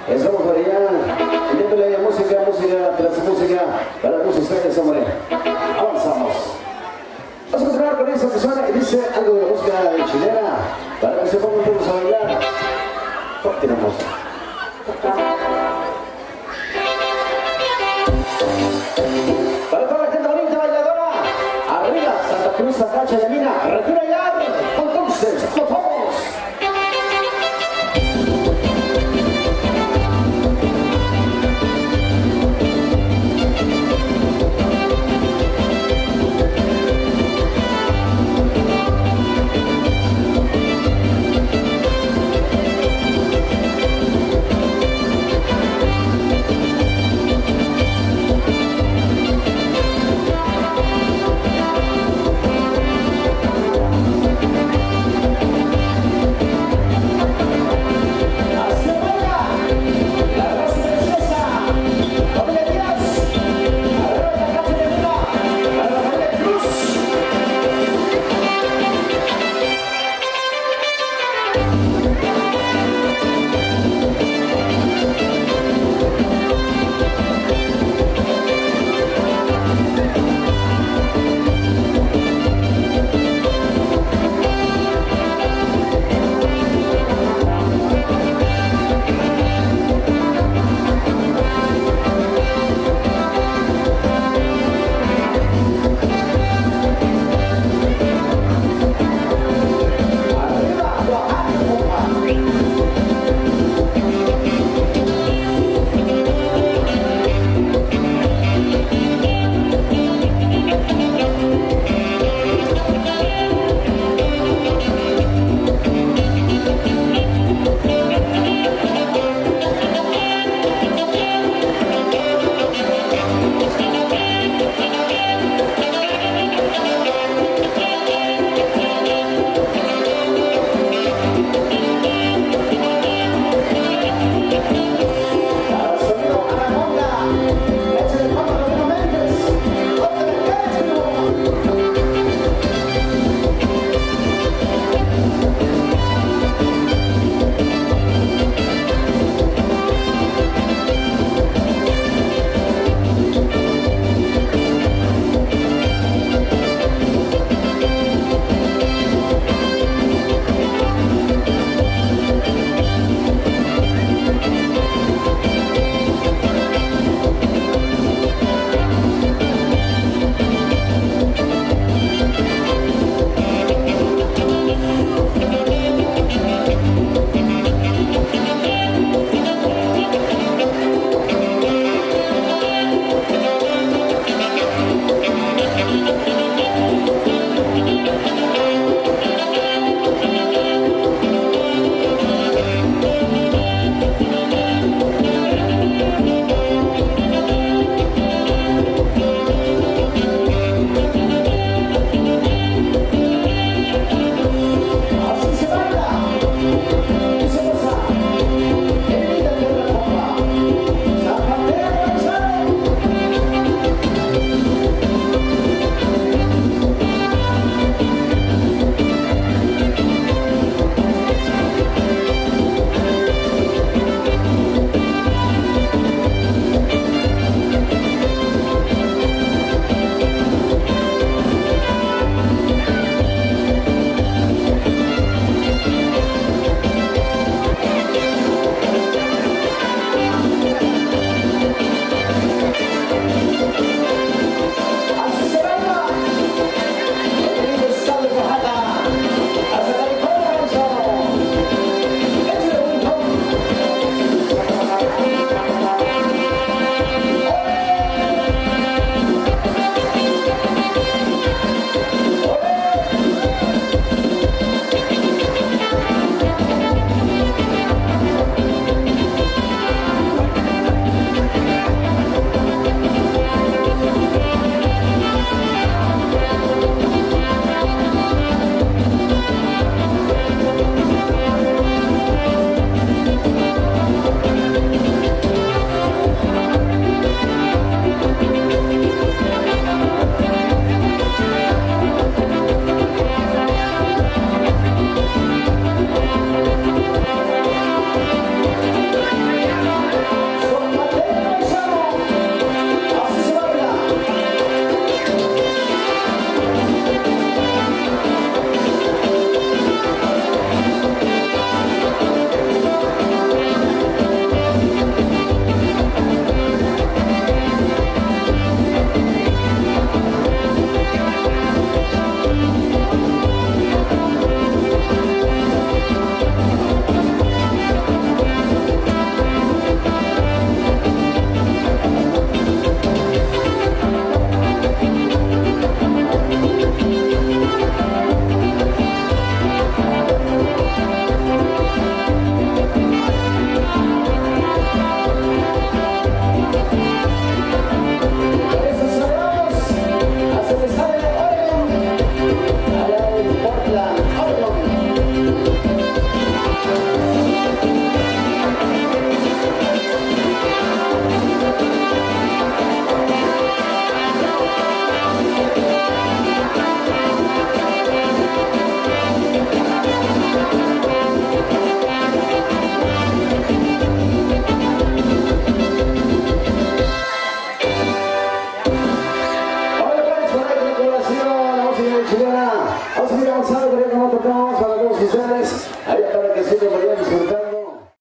Estamos por allá, enviándole música tras música para todos ustedes, hombre. Avanzamos. Vamos a continuar con esta persona que dice algo de música chilena para que se pongan todos a bailar. Continuamos. Para toda la gente bonita bailadora, arriba Santa Cruz, Tacache de Mina, Regino Aguilar, entonces, nos vamos. chilena. Vamos a seguir avanzando, pero no tocamos para todos ustedes. Allá para que siempre vayan disfrutando.